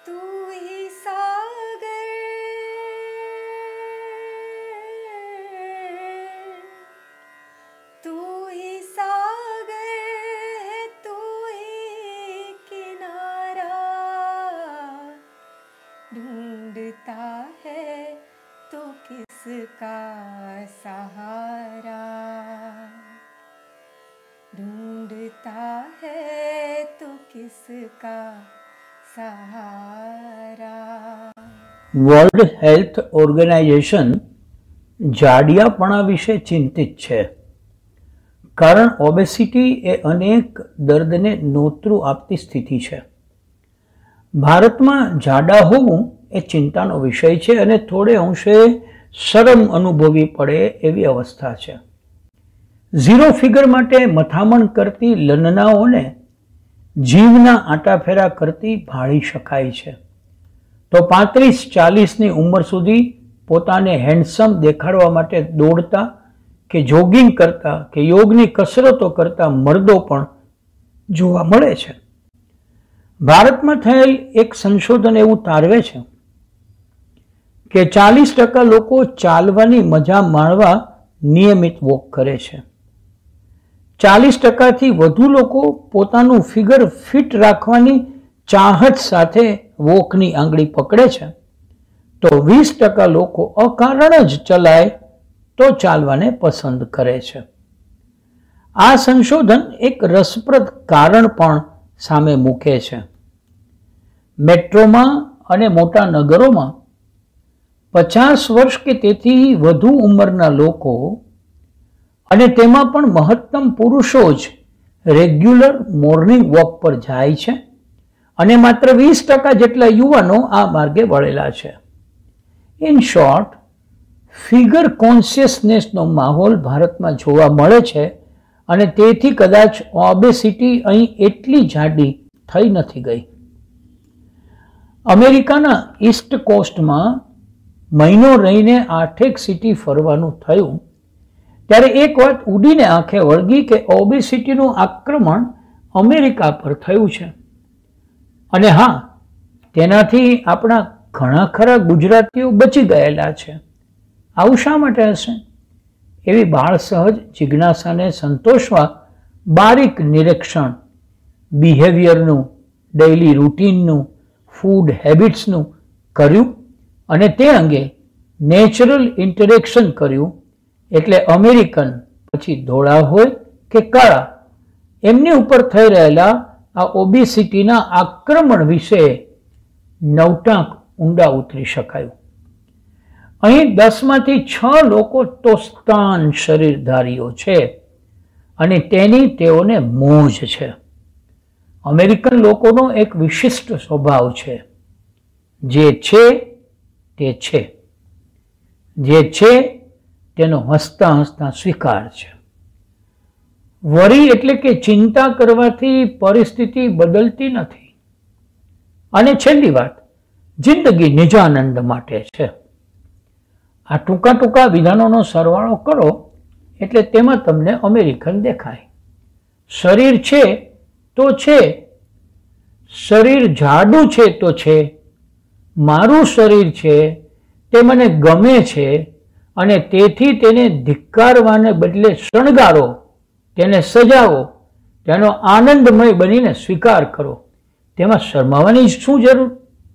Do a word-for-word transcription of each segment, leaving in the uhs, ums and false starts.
तू ही सागर तू ही सागर है तू ही किनारा ढूंढता है तो किसका सहारा ढूंढता है तो किसका सहारा। વર્લ્ડ હેલ્થ ઓર્ગેનાઇઝેશન જાડિયાપણા વિશે ચિંતિત છે, કારણ ઓબેસિટી એ અનેક દર્દને નોતરું આપતી સ્થિતિ છે. ભારતમાં જાડા હોવું એ ચિંતાનો વિષય છે અને થોડે અંશે શરમ અનુભવવી પડે એવી અવસ્થા છે. ઝીરો ફિગર માટે મથામણ કરતી લનનાઓને જીવના આંટાફેરા કરતી ભાળી શકાય છે, તો પાંત્રીસ ચાલીસની ઉંમર સુધી પોતાને હેન્ડસમ દેખાડવા માટે દોડતા કે જોગિંગ કરતા કે યોગની કસરતો કરતા મર્દો પણ જોવા મળે છે. ભારતમાં થયેલ એક સંશોધન એવું તારવે છે કે ચાલીસ ટકા લોકો ચાલવાની મજા માણવા નિયમિત વોક કરે છે. ચાલીસ ટકાથી વધુ લોકો પોતાનું ફિગર ફિટ રાખવાની ચાહત સાથે વોકની આંગળી પકડે છે, તો વીસ ટકા લોકો અકારણ જ ચલાય તો ચાલવાને પસંદ કરે છે. આ સંશોધન એક રસપ્રદ કારણ પણ સામે મૂકે છે. મેટ્રોમાં અને મોટા નગરોમાં પચાસ વર્ષ કે તેથી વધુ ઉંમરના લોકો અને તેમાં પણ મહત્તમ પુરુષો જ રેગ્યુલર મોર્નિંગ વોક પર જાય છે અને માત્ર વીસ ટકા જેટલા યુવાનો આ માર્ગે વળેલા છે. ઇન શોર્ટ, ફિગર કોન્શિયસનેસનો માહોલ ભારતમાં જોવા મળે છે અને તેથી કદાચ ઓબેસિટી અહીં એટલી જાડી થઈ નથી ગઈ. અમેરિકાના ઈસ્ટ કોસ્ટમાં મહિનો રહીને આઠેક સિટી ફરવાનું થયું ત્યારે એક વાત ઉડીને આંખે વળગી કે ઓબેસિટીનું આક્રમણ અમેરિકા પર થયું છે. અને હા, તેનાથી આપણા ઘણા ખરા ગુજરાતીઓ બચી ગયેલા છે. આવું શા માટે હશે? એવી બાળ સહજ જિજ્ઞાસાને સંતોષવા બારીક નિરીક્ષણ બિહેવિયરનું, ડેઇલી રૂટીનનું, ફૂડ હેબિટ્સનું કર્યું અને તે અંગે નેચરલ ઇન્ટરેક્શન કર્યું. એટલે અમેરિકન, પછી ધોળા હોય કે કાળા, એમની ઉપર થઈ રહેલા આ ઓબેસિટીના આક્રમણ વિશે નવટાંક ઊંડા ઉતરી શકાયું. અહીં દસમાંથી છ લોકો તોસ્તાન શરીરધારીઓ છે અને તેની તેઓને મોજ છે. અમેરિકન લોકોનો એક વિશિષ્ટ સ્વભાવ છે, જે છે તે છે, જે છે તેનો હસતા હસતા સ્વીકાર છે. વરી એટલે કે ચિંતા કરવાથી પરિસ્થિતિ બદલતી નથી. અને છેલ્લી વાત, જિંદગી નિજાનંદ માટે છે. આ ટૂંકા ટૂંકા વિધાનોનો સરવાળો કરો એટલે તેમાં તમને અમેરિકન દેખાય. શરીર છે તો છે, શરીર જાડું છે તો છે, મારું શરીર છે તે મને ગમે છે અને તેથી તેને ધિક્કારવાને બદલે શણગારો, તેને સજાવો, તેનો આનંદમય બનીને સ્વીકાર કરો. તેમાં શરમાવાની શું જરૂર?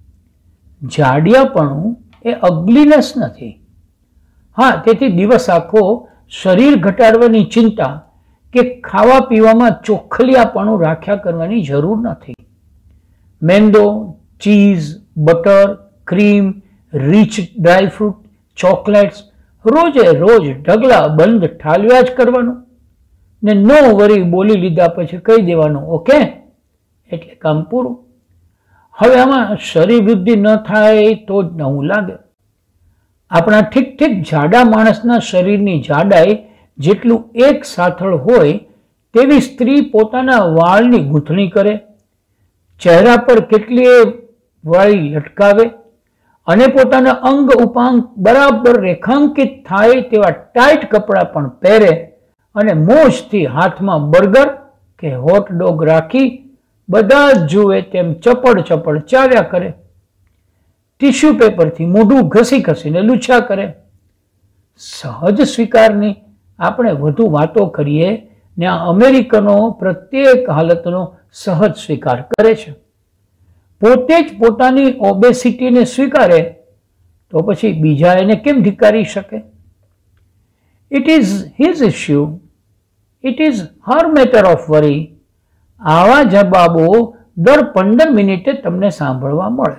જાડિયાપણું એ અગલીનેસ નથી. હા, તેથી દિવસ આખો શરીર ઘટાડવાની ચિંતા કે ખાવા પીવામાં ચોખલિયાપણું રાખ્યા કરવાની જરૂર નથી. મેંદો, cheese, butter, cream, rich dry fruit, chocolates રોજે રોજ ઢગલા બંધ ઠાલવ્યા જ કરવાનું ને નો વરી બોલી લીધા પછી કહી દેવાનું ઓકે, એટલે કામ પૂરું. હવે આમાં શરીર વૃદ્ધિ ન થાય તો જ નવું લાગે. આપણા ઠીક ઠીક જાડા માણસના શરીરની જાડાઈ જેટલું એક સાથળ હોય તેવી સ્ત્રી પોતાના વાળની ગૂંથણી કરે, ચહેરા પર કેટલીય વાળી લટકાવે અને પોતાના અંગ ઉપાંગ બરાબર રેખાંકિત થાય તેવા ટાઈટ કપડાં પણ પહેરે અને મોજથી હાથમાં બર્ગર કે હોટ ડોગ રાખી બધા જ જુએ તેમ ચપડ ચપડ ચાલ્યા કરે. ટીશ્યુ પેપરથી મોઢું ઘસી ઘસીને લૂછા કરે. સહજ સ્વીકારની આપણે વધુ વાતો કરીએ ને આ અમેરિકનો પ્રત્યેક હાલતનો સહજ સ્વીકાર કરે છે. પોતે જ પોતાની ઓબેસિટીને સ્વીકારે તો પછી બીજા એને કેમ ધિક્કારી શકે? It is his issue, it is her matter of worry. આવા જવાબો દર પંદર મિનિટે તમને સાંભળવા મળે.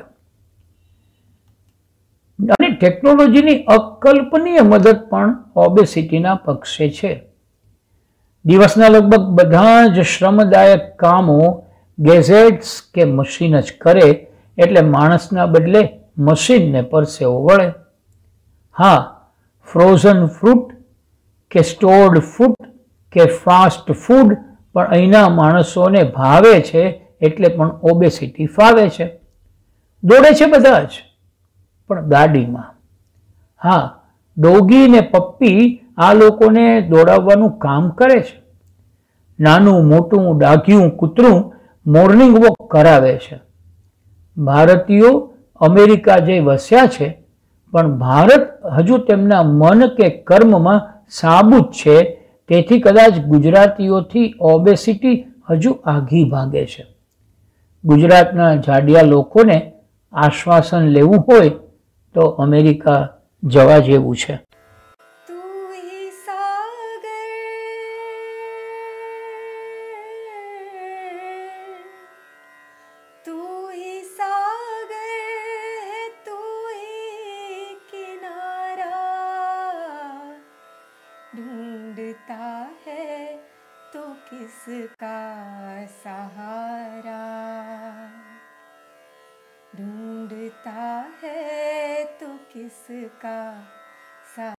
અને ટેકનોલોજીની અકલ્પનીય મદદ પણ ઓબેસિટીના પક્ષે છે. દિવસના લગભગ બધા જ શ્રમદાયક કામો ગેઝેટ્સ કે મશીન જ કરે એટલે માણસના બદલે મશીનને પરસેવો વળે. હા, ફ્રોઝન ફ્રૂટ કે સ્ટોર્ડ ફૂડ કે ફાસ્ટ ફૂડ પણ અહીંના માણસોને ભાવે છે એટલે પણ ઓબેસિટી ફાવે છે. દોડે છે બધા જ, પણ ગાડીમાં. હા, ડોગી ને પપ્પી આ લોકોને દોડાવવાનું કામ કરે છે. નાનું મોટું ડાઘ્યું કૂતરું મોર્નિંગ વોક કરાવે છે. ભારતીયો અમેરિકા જઈ વસ્યા છે, પણ ભારત હજુ તેમના મન કે કર્મમાં સાબુત છે. તેથી કદાચ ગુજરાતીઓથી ઓબેસિટી હજુ આઘી ભાગે છે. ગુજરાતના જાડિયા લોકોને આશ્વાસન લેવું હોય તો અમેરિકા જવા જેવું છે. तू ही सागर तू ही सागर है तू ही किनारा ढूंढता है तो किसका सहारा ढूंढता है तो किसका